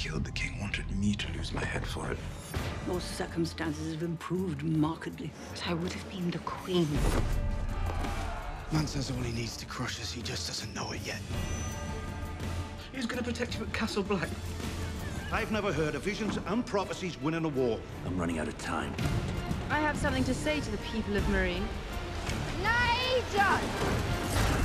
killed the king wanted me to lose my head for it. Your circumstances have improved markedly. But I would have been the queen. Man says all he needs to crush us, he just doesn't know it yet. Who's going to protect you at Castle Black? I've never heard of visions and prophecies winning a war. I'm running out of time. I have something to say to the people of Marine. Nigel!